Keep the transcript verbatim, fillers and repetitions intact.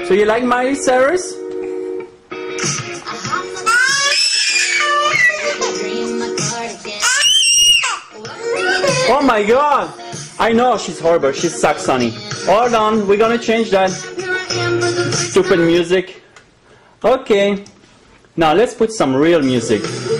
So you like Miley Cyrus? Oh my god! I know she's horrible, she sucks, honey. Hold on, we're gonna change that. Stupid music. Okay. Now let's put some real music.